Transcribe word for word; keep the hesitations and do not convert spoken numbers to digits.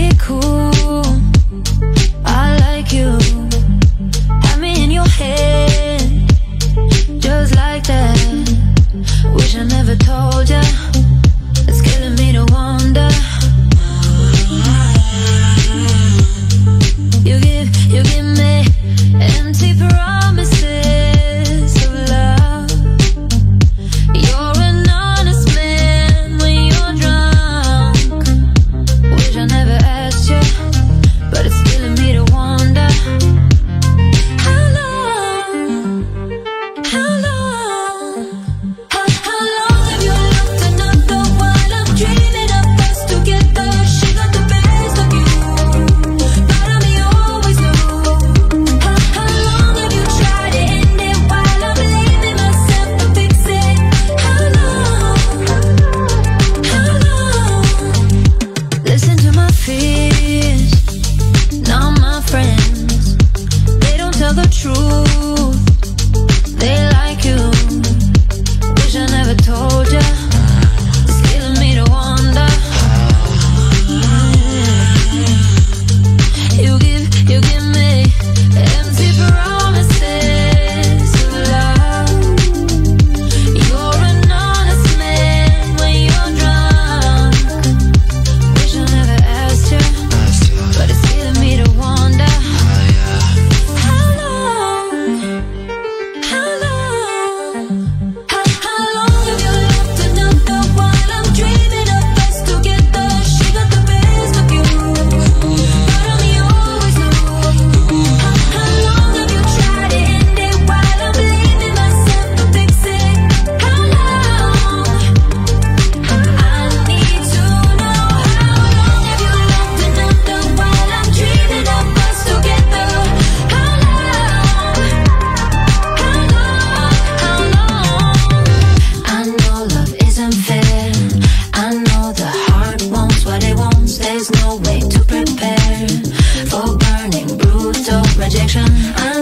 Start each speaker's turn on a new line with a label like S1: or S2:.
S1: be cool. I like you. Have me in your head, just like that. Wish I never told ya. It's killing me to wonder. You give, you give me empty promises of love. You're an honest man when you're drunk. Wish I never asked you, but it's killing me to wonder. How long, how long, how, how long have you loved another while I'm dreaming of us together? She got the best of you, part of me always knew. How, how long have you tried to end it while I'm blaming myself to fix it? How long, how long? Listen to my fears, not my friends. They don't tell the truth, they like you. Wish I never told ya. It's killing me to wonder. You give, you give me empty promises of love. You're an honest man when you're drunk. Wish I never asked you, but it's killing me to wonder. How long, how long, how, how long have you loved another while I'm dreaming of us together? She got the best of you, part of me always knew. How, how long have you tried to end it while I'm blaming myself to fix it? How long? I need to know. How long have you loved another while I'm dreaming of us together? How long? How long? How long? I know love isn't fair. I know the heart wants what it wants. There's no way to prepare for burning, brutal rejection. I